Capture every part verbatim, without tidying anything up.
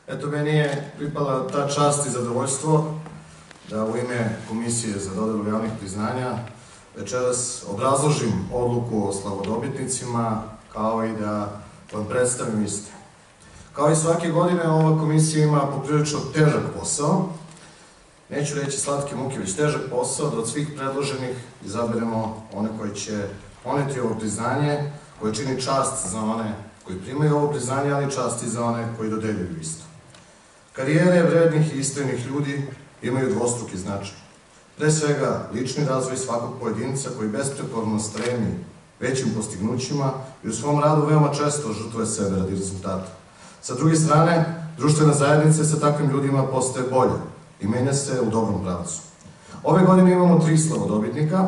Eto, meni je pripala ta čast i zadovoljstvo da u ime Komisije za dodelu javnih priznanja večeras obrazložim odluku o slavodobitnicima, kao i da vam predstavim iste. Kao i svake godine, ova komisija ima poprilično težak posao. Neću reći slatke muke, već težak posao da od svih predloženih izaberemo one koji će poneti ovo priznanje, koje čini čast za one koji primaju ovo priznanje, ali čast i za one koji dodeljuju isto. Karijere vrednih i istrajnih ljudi imaju dvostruki značaj. Pre svega, lični razvoj svakog pojedinca koji besprekorno stremi većim postignućima i u svom radu veoma često žrtvuje sebe radi rezultata. Sa druge strane, društvena zajednica sa takvim ljudima postaje bolja i menja se u dobrom pravcu. Ove godine imamo tri slavodobitnika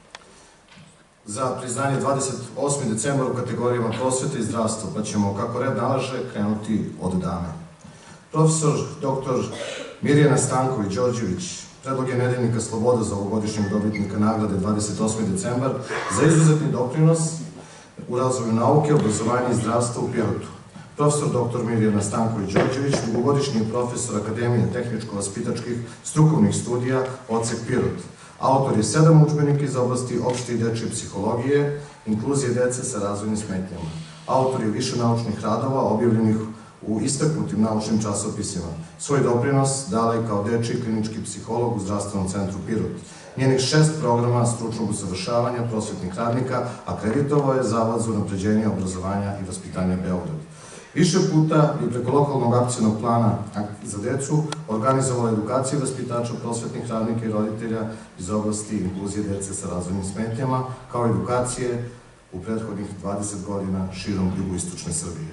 za priznanje dvadeset osmi decembar u kategorijama prosvete i zdravstva, pa ćemo, kako red nalaže, krenuti od dame. Profesor doktor Mirjana Stanković-Đorđević predlog je Nedeljnika Sloboda za ovogodišnjeg dobitnika nagrade dvadeset osmi decembar za izuzetni doprinos u razvoju nauke, obrazovanja i zdravstva u Pirotu. Profesor doktor Mirjana Stanković-Đorđević, dugogodišnji profesor Akademije tehničko-vaspitačkih strukovnih studija, odsek Pirot. Autor je sedam udžbenika iz oblasti opšte i dečije psihologije, inkluzije dece sa razvojnim smetnjama. Autor je više naučnih radova objavljenih u istaknutim naučnim časopisima. Svoj doprinos dala je kao dečiji klinički psiholog u Zdravstvenom centru Pirot. Njenih šest programa stručnog usavršavanja prosvetnih radnika akreditovao je Zavod za unapređenje obrazovanja i vaspitanja Beograd. Više puta i preko lokalnog akcionog plana za decu organizovala edukacije vaspitača prosvetnih radnika i roditelja iz oblasti inkluzije dece sa razvojnim smetnjama, kao i edukacije u prethodnih dvadeset godina širom jugoistočne Srbije.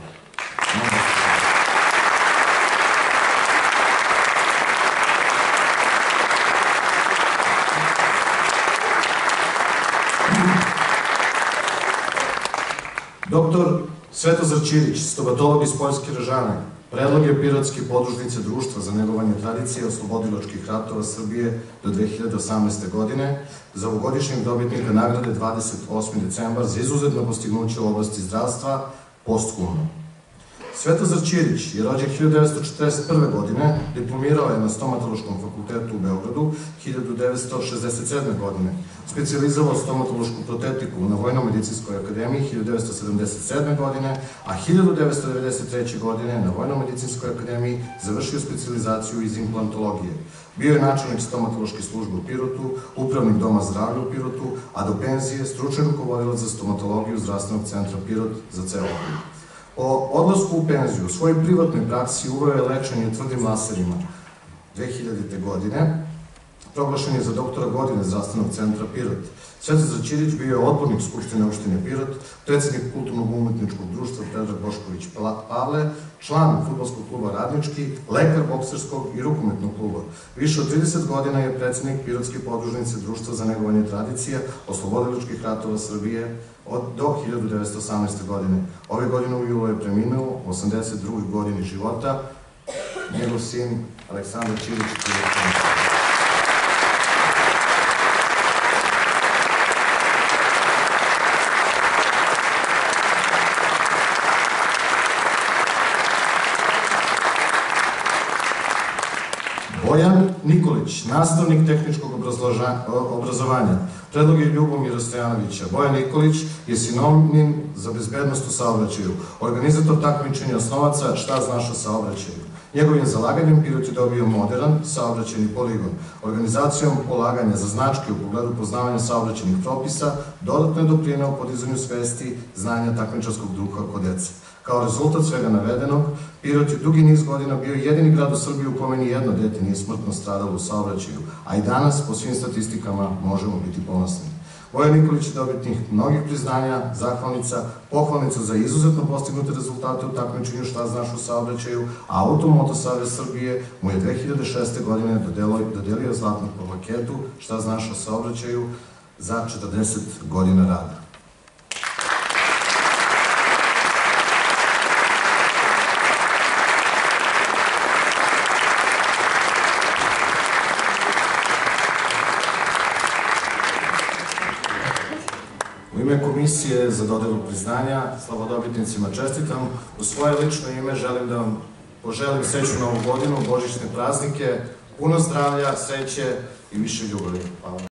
Doktor Svetozar Ćirić, stomatolog iz Poljske Režane, predlog je Pirotske podružnice Društva za negovanje tradicije oslobodilačkih ratova Srbije do dve hiljade osamnaeste. godine za ovogodišnjeg dobitnika nagrade dvadeset osmi decembar za izuzetno postignuće u oblasti zdravstva posthumno. Svetozar Ćirić je rođen hiljadu devetsto četrdeset prve. godine, diplomirao je na Stomatološkom fakultetu u Beogradu hiljadu devetsto šezdeset sedme. godine, specijalizovao stomatološku protetiku na Vojno-medicinskoj akademiji hiljadu devetsto sedamdeset sedme. godine, a hiljadu devetsto devedeset treće. godine na Vojno-medicinskoj akademiji završio specijalizaciju iz implantologije. Bio je načelnik stomatološke službe u Pirotu, upravnik doma zdravlja u Pirotu, a do penzije stručni rukovodilac za stomatologiju Zdravstvenog centra Pirot za ceo okrug. Po odlasku u penziju u svojoj privatnoj praksi uveo je lečenje tvrdim laserima. dve hiljadite. godine proglašen je za doktora godine Zdravstvenog centra Pirot. Svetozar Ćirić bio je odbornik Skupštine opštine Pirot, predsednik kulturno-umetničkog društva Predrag Bošković Pavle, član fudbalskog kluba Radnički, lekar bokserskog i rukometnog kluba. Više od trideset godina je predsednik Pirotske podružnice Društva za negovanje tradicija oslobodilačkih ratova Srbije do hiljadu devetsto osamnaeste. godine. Ove godine u julu je preminuo u osamdeset drugoj. godini života njegov sin Aleksandar Ćirić. Bojan Nikolić, nastavnik tehničkog obrazovanja, predlog je Ljubomira Stojanovića. Bojan Nikolić je sinonim za bezbednost u saobraćaju, organizator takmičenja osnovaca Šta znaš o saobraćaju. Njegovim zalaganjem Pirot je dobio modern saobraćajni poligon. Organizacijom polaganja za značke u pogledu poznavanja saobraćajnih propisa dodatno je doprineo podizanju svesti znanja takmičarskog duha kod dece. Kao rezultat svega navedenog, Pirot je dugi niz godina bio jedini grad u Srbiji u kome ni jedno dete nije smrtno stradalo u saobraćaju, a i danas po svim statistikama možemo biti ponosni. Bojan Nikolić je dobitnik mnogih priznanja, zahvalnica, pohvalnica za izuzetno postignute rezultate u takmičenju Šta znaš u saobraćaju, a Automoto savez Srbije mu je dve hiljade šeste. godine dodelio zlatnu plaketu Šta znaš o saobraćaju za četrdeset godina rada. U ime Komisije za dodelu priznanja slavodobitnicima čestitam. U svoje lično ime želim da vam poželim sreću novu godinu, božićne praznike, puno zdravlja, sreće i više ljubavi. Hvala.